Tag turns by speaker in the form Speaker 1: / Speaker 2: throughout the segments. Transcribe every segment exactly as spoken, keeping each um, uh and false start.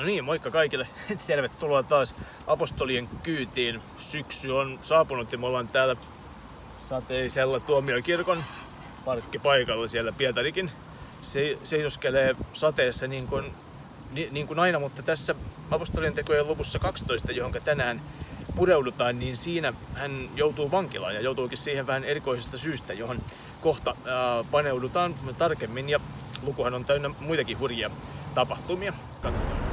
Speaker 1: No niin, moikka kaikille. Tervetuloa taas Apostolien kyytiin. Syksy on saapunut ja me ollaan täällä sateisella Tuomiokirkon parkkipaikalla. Siellä Pietarikin se, seisoskelee sateessa niin kuin, niin, niin kuin aina, mutta tässä Apostolien tekojen luvussa kaksitoista, johon tänään pureudutaan, niin siinä hän joutuu vankilaan ja joutuukin siihen vähän erikoisesta syystä, johon kohta ää, paneudutaan tarkemmin. Ja lukuhan on täynnä muitakin hurjia tapahtumia. Katsotaan.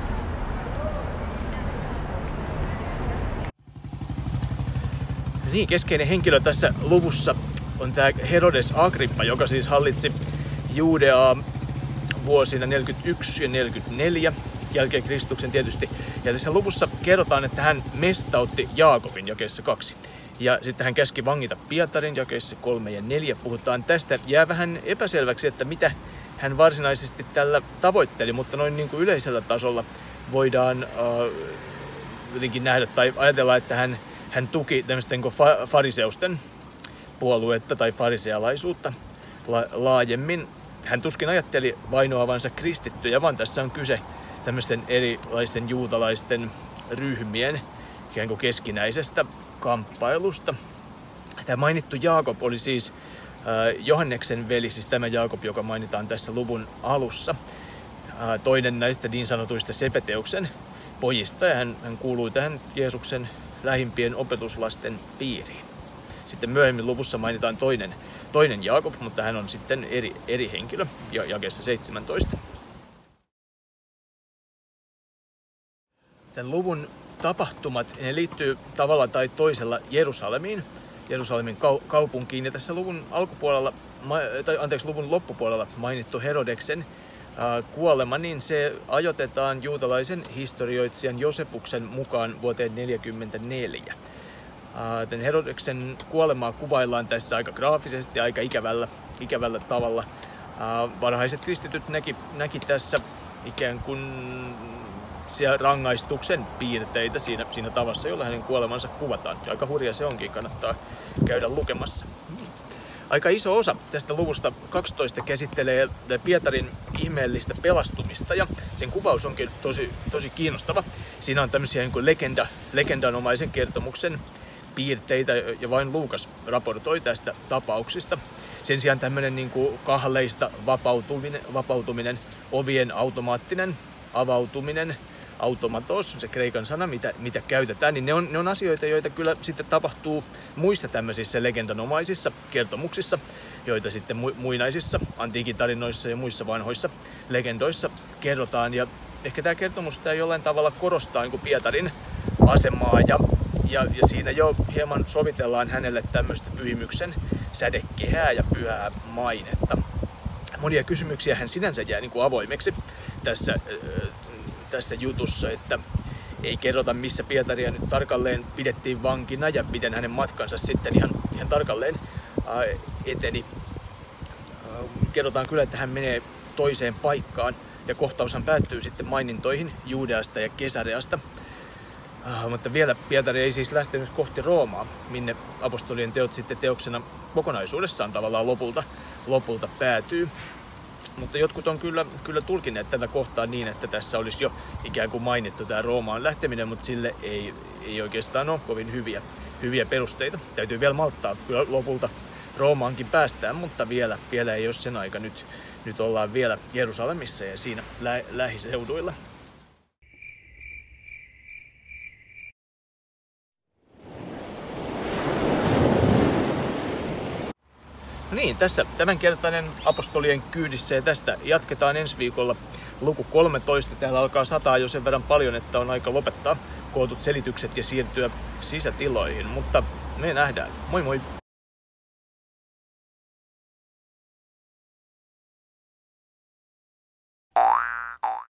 Speaker 1: Niin, keskeinen henkilö tässä luvussa on tämä Herodes Agrippa, joka siis hallitsi Juudeaa vuosina neljäkymmentäyksi ja neljäkymmentäneljä, jälkeen Kristuksen tietysti. Ja tässä luvussa kerrotaan, että hän mestautti Jaakobin jakeessa kaksi. Ja sitten hän käski vangita Pietarin jakeessa kolme ja neljä. Puhutaan tästä. Jää vähän epäselväksi, että mitä hän varsinaisesti tällä tavoitteli, mutta noin niin kuin yleisellä tasolla voidaan uh, jotenkin nähdä tai ajatella, että hän Hän tuki tämmöistä niin kuin fariseusten puoluetta tai farisealaisuutta la- laajemmin. Hän tuskin ajatteli vainoavansa kristittyjä, vaan tässä on kyse tämmöisten erilaisten juutalaisten ryhmien ikään kuin keskinäisestä kamppailusta. Tämä mainittu Jaakob oli siis äh, Johanneksen veli, siis tämä Jaakob, joka mainitaan tässä luvun alussa. Äh, toinen näistä niin sanotuista Sebeteuksen pojista, ja hän, hän kuului tähän Jeesuksen lähimpien opetuslasten piiriin. Sitten myöhemmin luvussa mainitaan toinen, toinen Jaakob, mutta hän on sitten eri, eri henkilö, jakeessa seitsemäntoista. Tämän luvun tapahtumat ne liittyy tavalla tai toisella Jerusalemiin, Jerusalemin kaupunkiin. Ja tässä luvun alkupuolella, tai anteeksi, luvun loppupuolella mainittu Herodeksen kuolema, niin se ajoitetaan juutalaisen historioitsijan Josefuksen mukaan vuoteen neljäkymmentäneljä. Tämän Herodeksen kuolemaa kuvaillaan tässä aika graafisesti ja aika ikävällä, ikävällä tavalla. Varhaiset kristityt näki, näki tässä ikään kuin siellä rangaistuksen piirteitä siinä, siinä tavassa, jolla hänen kuolemansa kuvataan. Ja aika hurja se onkin, kannattaa käydä lukemassa. Aika iso osa tästä luvusta kaksitoista käsittelee Pietarin ihmeellistä pelastumista ja sen kuvaus onkin tosi, tosi kiinnostava. Siinä on tämmöisiä niin kuin legenda, legendanomaisen kertomuksen piirteitä ja vain Luukas raportoi tästä tapauksista. Sen sijaan tämmöinen niin kuin kahleista vapautuminen, vapautuminen, ovien automaattinen avautuminen, automatos, se kreikan sana, mitä, mitä käytetään, niin ne on, ne on asioita, joita kyllä sitten tapahtuu muissa tämmöisissä legendanomaisissa kertomuksissa, joita sitten muinaisissa antiikin tarinoissa ja muissa vanhoissa legendoissa kerrotaan. Ja ehkä tämä kertomus tämä jollain tavalla korostaa niin kuin Pietarin asemaa ja, ja, ja siinä jo hieman sovitellaan hänelle tämmöistä pyhimyksen sädekehää ja pyhää mainetta. Monia kysymyksiä hän sinänsä jää niin kuin avoimeksi tässä tässä jutussa, että ei kerrota missä Pietaria nyt tarkalleen pidettiin vankina ja miten hänen matkansa sitten ihan, ihan tarkalleen ää, eteni. Ää, kerrotaan kyllä, että hän menee toiseen paikkaan ja kohtaushan päättyy sitten mainintoihin Juudeasta ja Kesareasta. Ää, mutta vielä Pietari ei siis lähtenyt kohti Roomaa, minne apostolien teot sitten teoksena kokonaisuudessaan tavallaan lopulta, lopulta päätyy. Mutta jotkut on kyllä, kyllä tulkineet tätä kohtaa niin, että tässä olisi jo ikään kuin mainittu tämä Roomaan lähteminen, mutta sille ei, ei oikeastaan ole kovin hyviä, hyviä perusteita. Täytyy vielä malttaa, kyllä lopulta Roomaankin päästään, mutta vielä, vielä ei ole sen aika. Nyt, nyt ollaan vielä Jerusalemissa ja siinä lä- lähiseuduilla. No niin, tässä tämänkertainen apostolien kyydissä ja tästä jatketaan ensi viikolla luku kolmetoista. Täällä alkaa sataa jo sen verran paljon, että on aika lopettaa kootut selitykset ja siirtyä sisätiloihin, mutta me nähdään. Moi moi!